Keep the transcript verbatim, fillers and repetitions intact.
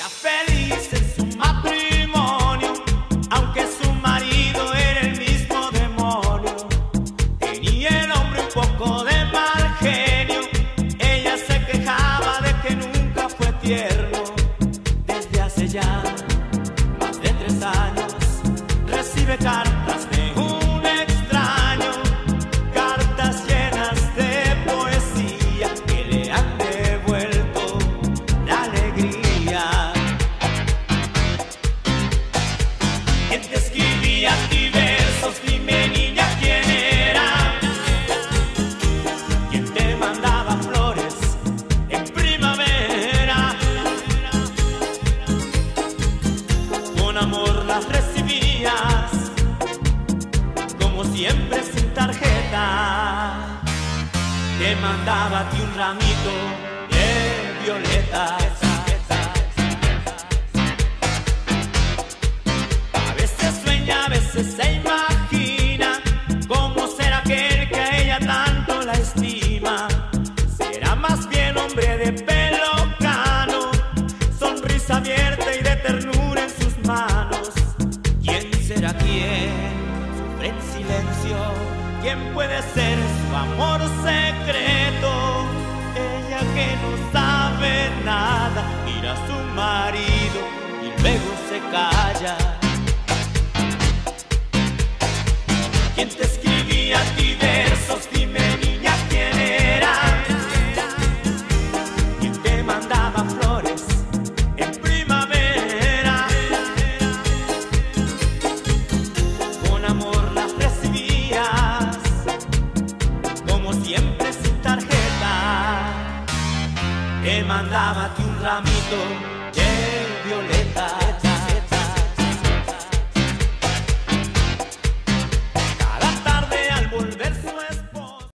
feliz en su matrimonio, aunque su marido era el mismo demonio. Tenía el hombre un poco de mal genio, ella se quejaba de que nunca fue tierno. Desde hace ya más de tres años recibe cartas de un extraño, cartas llenas de poesía que le han devuelto la alegría. ¿Quién te escribía a ti versos? Dime, niña, ¿quién era? ¿Quién te mandaba flores en primavera? Con amor las recibías, como siempre sin tarjeta. Te mandaba a ti un ramito de violetas. A veces sueña, a veces se imagina cómo será aquel que a ella tanto la estima. Será más bien hombre de pelo cano, sonrisa abierta y de ternura en sus manos. ¿Quién será quién? Sufre en silencio. ¿Quién puede ser su amor secreto? Ella que no sabe nada, mira a su marido y luego se calla. ¿Quién te escribía a ti versos? Dime, niña, ¿quién era? ¿Quién te mandaba flores en primavera? Con amor las recibías, como siempre sin tarjeta. Te mandaba a ti un ramito